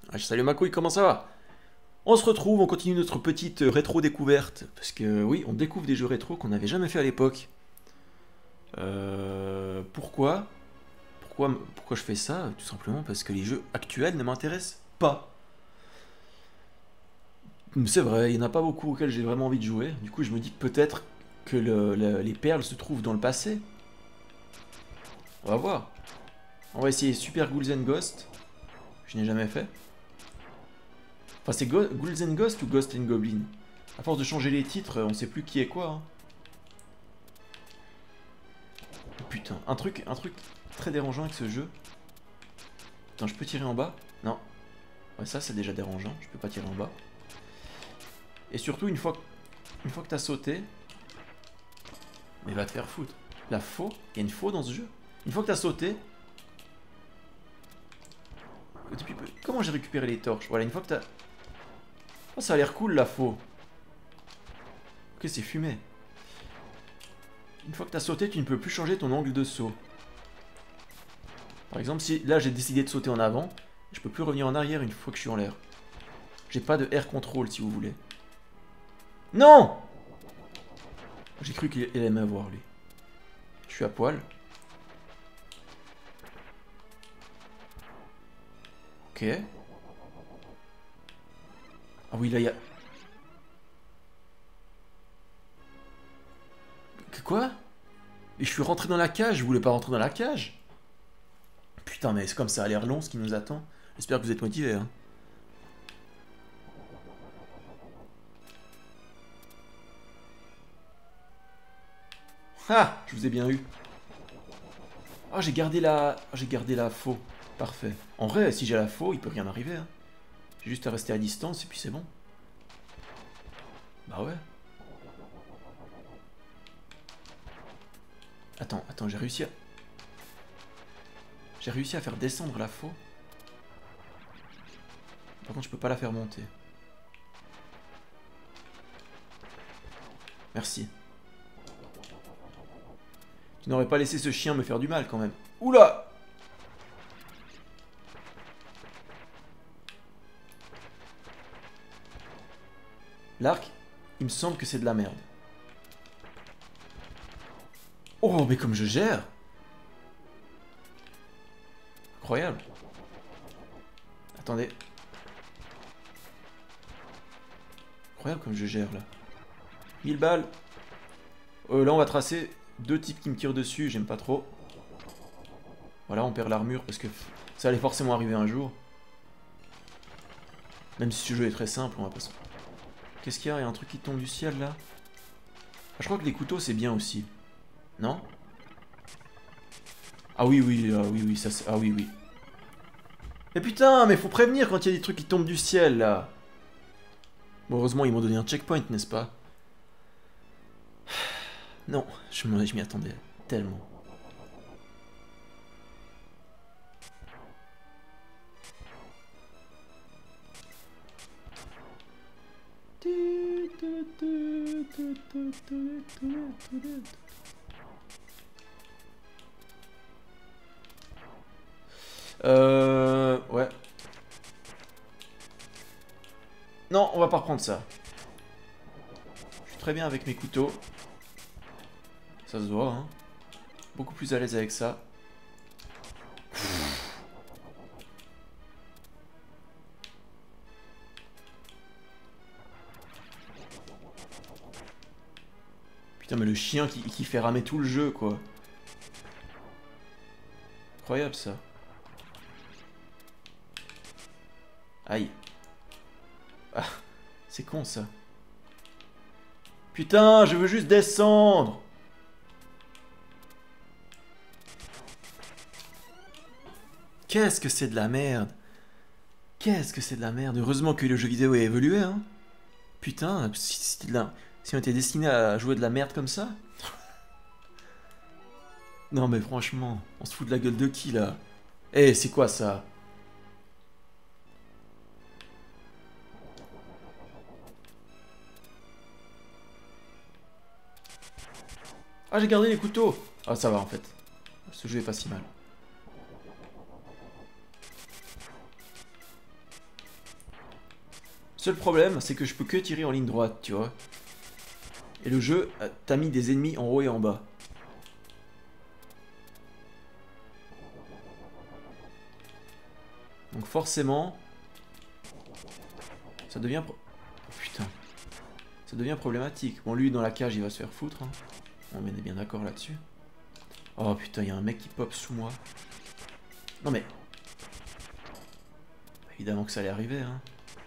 Ah, salut ma couille, comment ça va? On se retrouve, on continue notre petite rétro découverte. Parce que oui, on découvre des jeux rétro qu'on n'avait jamais fait à l'époque. Pourquoi? Pourquoi je fais ça? Tout simplement parce que les jeux actuels ne m'intéressent pas. C'est vrai, il n'y en a pas beaucoup auxquels j'ai vraiment envie de jouer. Du coup, je me dis que peut-être que les perles se trouvent dans le passé. On va voir. On va essayer Super Ghouls and Ghost. Je n'ai jamais fait. Enfin, c'est Ghouls and Ghost ou Ghost and Goblin? À force de changer les titres, on sait plus qui est quoi. Hein. Putain, un truc très dérangeant avec ce jeu. Attends, je peux tirer en bas? Non. Ouais, ça c'est déjà dérangeant, je peux pas tirer en bas. Et surtout, une fois que t'as sauté... Mais va te faire foutre. La faux? Il y a une faux dans ce jeu? Une fois que t'as sauté... Comment j'ai récupéré les torches? Voilà, une fois que t'as... Oh, ça a l'air cool la faux. Ok, c'est fumé. Une fois que t'as sauté, tu ne peux plus changer ton angle de saut. Par exemple, si là j'ai décidé de sauter en avant, je peux plus revenir en arrière une fois que je suis en l'air. J'ai pas de air control si vous voulez. Non! J'ai cru qu'il allait m'avoir lui. Je suis à poil. Ok. Ah oui, là il y a... Quoi? Et je suis rentré dans la cage, je voulais pas rentrer dans la cage. Putain, mais c'est comme ça a l'air long ce qui nous attend. J'espère que vous êtes motivés. Hein. Ah, je vous ai bien eu. Ah, j'ai gardé la faux. Parfait. En vrai, si j'ai la faux, il peut rien arriver. Hein. J'ai juste à rester à distance et puis c'est bon. Bah ouais. Attends, j'ai réussi à... J'ai réussi à faire descendre la faux. Par contre, je peux pas la faire monter. Merci. Tu n'aurais pas laissé ce chien me faire du mal quand même. Oula! L'arc, il me semble que c'est de la merde. Oh, mais comme je gère! Incroyable. Attendez. Incroyable comme je gère là. 1000 balles. Là, on va tracer deux types qui me tirent dessus, j'aime pas trop. Voilà, on perd l'armure parce que ça allait forcément arriver un jour. Même si ce jeu est très simple, on va pas... Qu'est-ce qu'il y a? Il y a un truc qui tombe du ciel là? Ah, je crois que les couteaux c'est bien aussi. Non? Ah oui, oui, ça c'est... Ah oui, oui. Mais putain, mais faut prévenir quand il y a des trucs qui tombent du ciel là. Bon, heureusement, ils m'ont donné un checkpoint, n'est-ce pas? Non, je m'y attendais tellement. Ouais. Non, on va pas reprendre ça. Je suis très bien avec mes couteaux. Ça se voit, hein. Beaucoup plus à l'aise avec ça. Putain, mais le chien qui fait ramer tout le jeu, quoi. Incroyable, ça. Aïe. Ah, c'est con, ça. Putain, je veux juste descendre. Qu'est-ce que c'est de la merde? Qu'est-ce que c'est de la merde? Heureusement que le jeu vidéo a évolué, hein. Putain, si on était destiné à jouer de la merde comme ça? Non mais franchement, on se fout de la gueule de qui, là? Eh, c'est quoi, ça? Ah, j'ai gardé les couteaux. Ah, ça va, en fait. Ce jeu est pas si mal. Seul problème, c'est que je peux que tirer en ligne droite, tu vois. Et le jeu t'a mis des ennemis en haut et en bas. Donc forcément, ça devient... Oh, putain. Ça devient problématique. Bon, lui, dans la cage, il va se faire foutre. Hein. On est bien d'accord là-dessus. Oh putain, il y a un mec qui pop sous moi. Non mais... Évidemment que ça allait arriver, hein.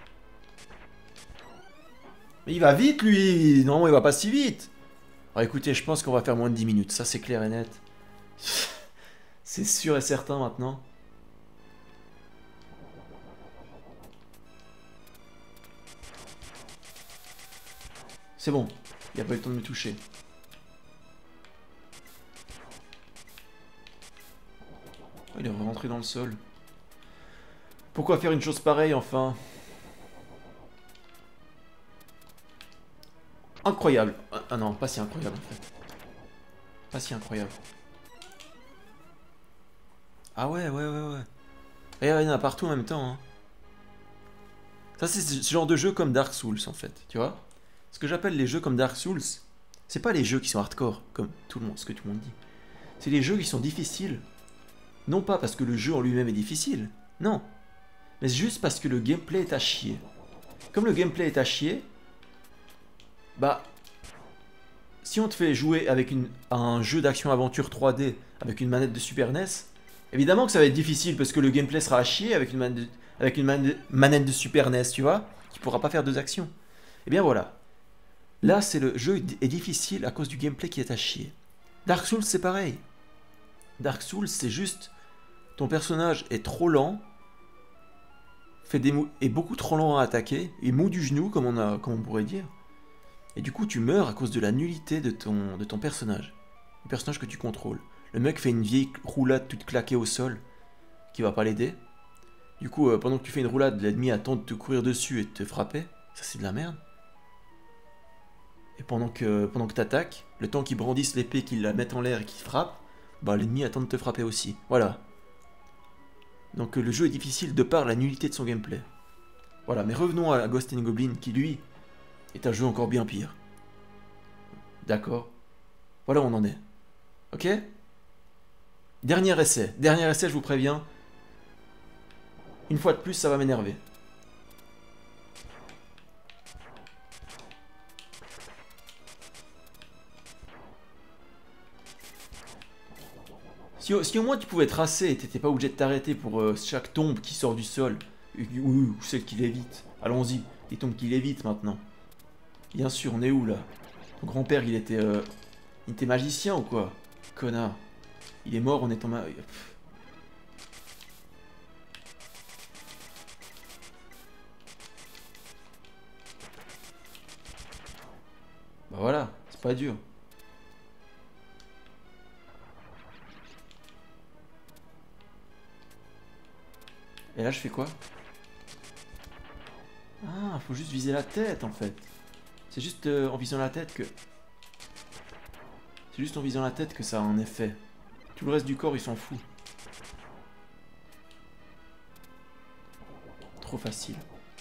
Mais il va vite, lui. Non, il va pas si vite. Alors écoutez, je pense qu'on va faire moins de 10 minutes. Ça, c'est clair et net. C'est sûr et certain maintenant. C'est bon. Il n'y a pas eu le temps de me toucher. Oh, il est rentré dans le sol. Pourquoi faire une chose pareille, enfin? Incroyable. Ah non, pas si incroyable, en fait. Pas si incroyable. Ah ouais. Et il y en a partout en même temps. Hein. Ça, c'est ce genre de jeu comme Dark Souls, en fait. Tu vois? Ce que j'appelle les jeux comme Dark Souls, c'est pas les jeux qui sont hardcore, comme tout le monde, ce que tout le monde dit. C'est les jeux qui sont difficiles. Non pas parce que le jeu en lui-même est difficile. Non. Mais juste parce que le gameplay est à chier. Comme le gameplay est à chier, bah, si on te fait jouer avec un jeu d'action-aventure 3D avec une manette de Super NES, évidemment que ça va être difficile parce que le gameplay sera à chier avec une manette de Super NES, tu vois, qui pourra pas faire deux actions. Et bien voilà. Là, le jeu est difficile à cause du gameplay qui est à chier. Dark Souls, c'est pareil. Dark Souls, c'est juste ton personnage est trop lent, est beaucoup trop lent à attaquer, il mou du genou, comme on pourrait dire. Et du coup, tu meurs à cause de la nullité de ton personnage. Le personnage que tu contrôles. Le mec fait une vieille roulade toute claquée au sol, qui va pas l'aider. Du coup, pendant que tu fais une roulade, l'ennemi attend de te courir dessus et de te frapper. Ça, c'est de la merde. Et pendant que t'attaques, le temps qu'il brandisse l'épée, qu'il la mette en l'air et qu'il frappe, bah l'ennemi attend de te frapper aussi. Voilà. Donc le jeu est difficile de par la nullité de son gameplay. Voilà, mais revenons à Ghost and Goblin, qui lui, est un jeu encore bien pire. D'accord. Voilà où on en est. Ok? Dernier essai, je vous préviens. Une fois de plus, ça va m'énerver. Si au moins tu pouvais tracer et t'étais pas obligé de t'arrêter pour chaque tombe qui sort du sol, ou celle qui lévite. Allons-y, les tombes qui lévitent maintenant. Bien sûr, on est où là? Ton grand-père, il était magicien ou quoi? Connard. Il est mort en étant Bah voilà, c'est pas dur. Et là, je fais quoi? Ah, faut juste viser la tête, en fait. C'est juste en visant la tête que... C'est juste en visant la tête que ça a un effet. Tout le reste du corps, il s'en fout. Trop facile.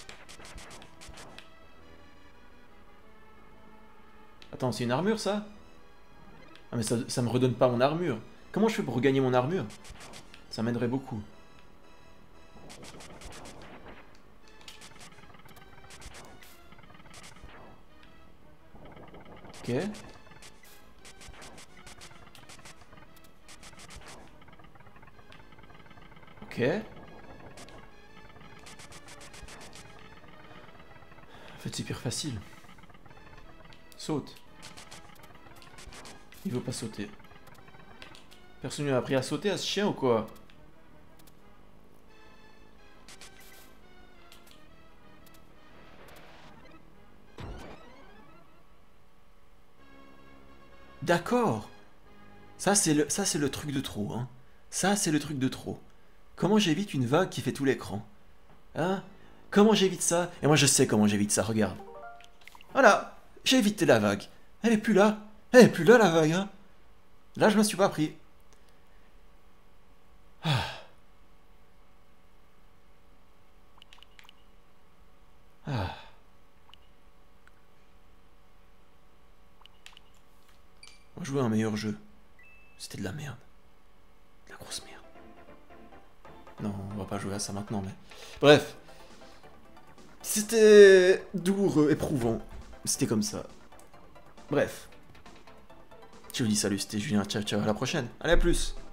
Attends, c'est une armure, ça? Ah, mais ça me redonne pas mon armure. Comment je fais pour regagner mon armure? Ça m'aiderait beaucoup. Ok. Ok. En fait, c'est pire facile. Saute. Il veut pas sauter. Personne lui a appris à sauter à ce chien ou quoi? D'accord. Ça, c'est le truc de trop, hein. Ça, c'est le truc de trop. Comment j'évite une vague qui fait tout l'écran? Hein? Comment j'évite ça? Et moi, je sais comment j'évite ça, regarde. Voilà, j'ai évité la vague. Elle est plus là. Elle est plus là, la vague, hein. Là, je me suis pas pris. Ah. Ah. On va jouer à un meilleur jeu. C'était de la merde. De la grosse merde. Non, on va pas jouer à ça maintenant, mais... Bref. C'était douloureux, éprouvant. C'était comme ça. Bref. Je vous dis salut, c'était Julien. Ciao, ciao, à la prochaine. Allez, à plus.